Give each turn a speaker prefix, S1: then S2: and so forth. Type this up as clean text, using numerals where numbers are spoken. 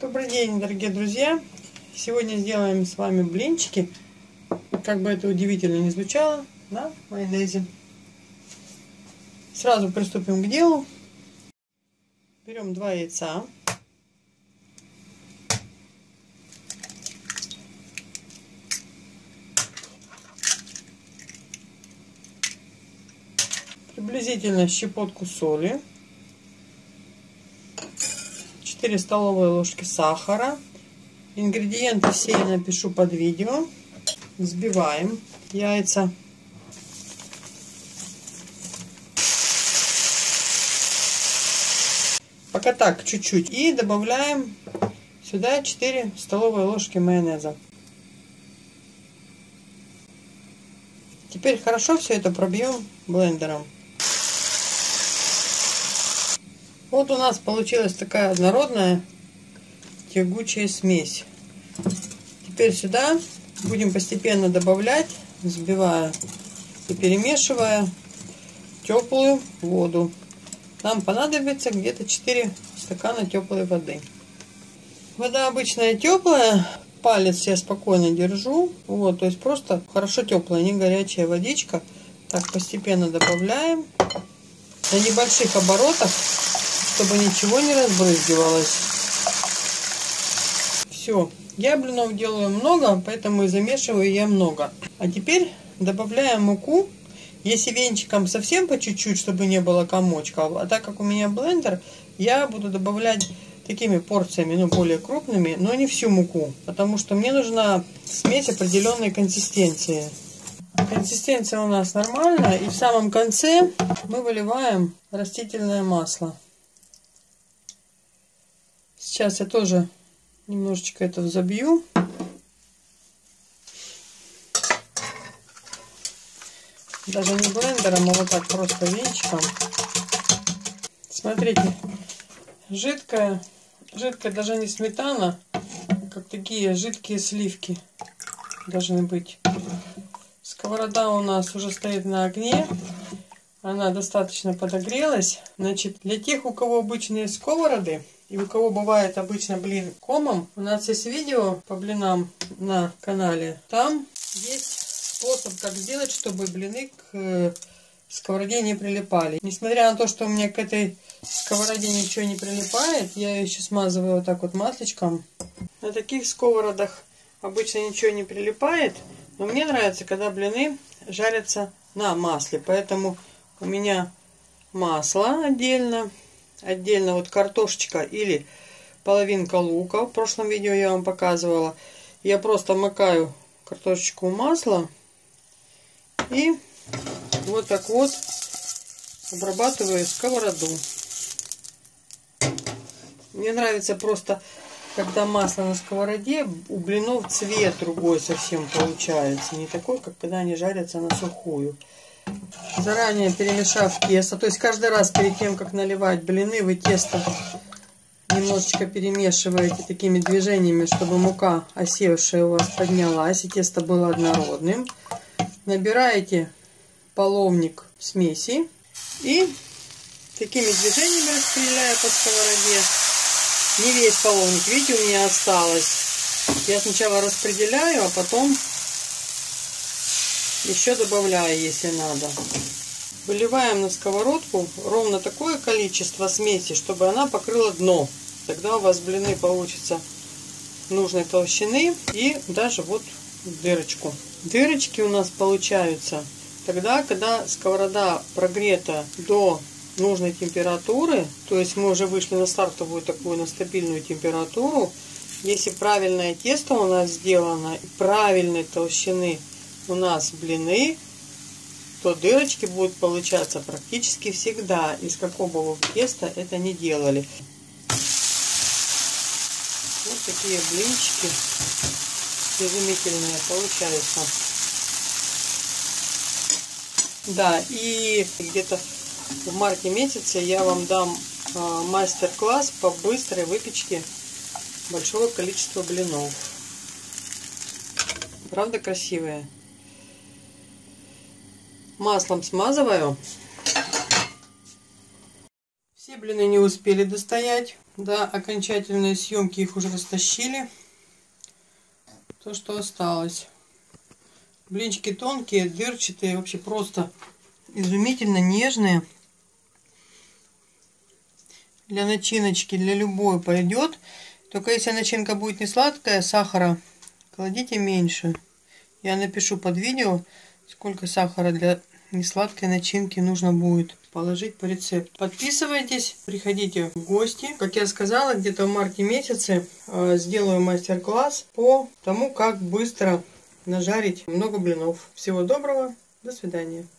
S1: Добрый день, дорогие друзья! Сегодня сделаем с вами блинчики. Как бы это удивительно не звучало, на майонезе. Сразу приступим к делу. Берем 2 яйца. Приблизительно щепотку соли. 4 столовые ложки сахара. Ингредиенты все я напишу под видео. Взбиваем яйца. Пока так, чуть-чуть. И добавляем сюда 4 столовые ложки майонеза. Теперь хорошо все это пробьем блендером. Вот у нас получилась такая однородная тягучая смесь. Теперь сюда будем постепенно добавлять, взбивая и перемешивая теплую воду. Нам понадобится где-то 4 стакана теплой воды. Вода обычная теплая, палец я спокойно держу. Вот, то есть просто хорошо теплая, не горячая водичка. Так, постепенно добавляем на небольших оборотах, чтобы ничего не разбрызгивалось. Все, я блинов делаю много, поэтому и замешиваю я много. А теперь добавляем муку. Если венчиком совсем по чуть-чуть, чтобы не было комочка. А так как у меня блендер, я буду добавлять такими порциями, ну более крупными, но не всю муку. Потому что мне нужна смесь определенной консистенции. Консистенция у нас нормальная. И в самом конце мы выливаем растительное масло. Сейчас я тоже немножечко это взобью. Даже не блендером, а вот так просто венчиком. Смотрите, жидкая даже не сметана, как такие жидкие сливки должны быть. Сковорода у нас уже стоит на огне. Она достаточно подогрелась. Значит, для тех, у кого обычные сковороды, и у кого бывает обычно блин комом, у нас есть видео по блинам на канале. Там есть способ, как сделать, чтобы блины к сковороде не прилипали. Несмотря на то, что у меня к этой сковороде ничего не прилипает, я ее еще смазываю вот так вот масличком. На таких сковородах обычно ничего не прилипает, но мне нравится, когда блины жарятся на масле. Поэтому у меня масло отдельно вот картошечка или половинка лука. В прошлом видео я вам показывала. Я просто макаю картошечку в масло и вот так вот обрабатываю сковороду. Мне нравится просто, когда масло на сковороде, у блинов цвет другой совсем получается. Не такой, как когда они жарятся на сухую. Заранее перемешав тесто, то есть каждый раз перед тем, как наливать блины, вы тесто немножечко перемешиваете такими движениями, чтобы мука осевшая у вас поднялась и тесто было однородным. Набираете половник смеси и такими движениями распределяя по сковороде. Не весь половник, видите, у меня осталось. Я сначала распределяю, а потом еще добавляю, если надо. Выливаем на сковородку ровно такое количество смеси, чтобы она покрыла дно. Тогда у вас блины получатся нужной толщины и даже вот дырочку. Дырочки у нас получаются тогда, когда сковорода прогрета до нужной температуры, то есть мы уже вышли на стартовую такую, на стабильную температуру. Если правильное тесто у нас сделано, правильной толщины у нас блины, то дырочки будут получаться практически всегда, из какого бы вы теста это не делали. Вот такие блинчики изумительные получаются. Да, и где-то в марте месяце я вам дам мастер-класс по быстрой выпечке большого количества блинов. Правда красивые? Маслом смазываю. Все Все блины не успели достоять до окончательной съемки, их уже растащили. То, что осталось. Блинчики тонкие, дырчатые, вообще просто изумительно нежные. Для начиночки, для любой пойдет. Только если начинка будет не сладкая, сахара кладите меньше. Я напишу под видео, сколько сахара для несладкой начинки нужно будет положить по рецепту. Подписывайтесь, приходите в гости. Как я сказала, где-то в марте месяце сделаю мастер-класс по тому, как быстро нажарить много блинов. Всего доброго, до свидания.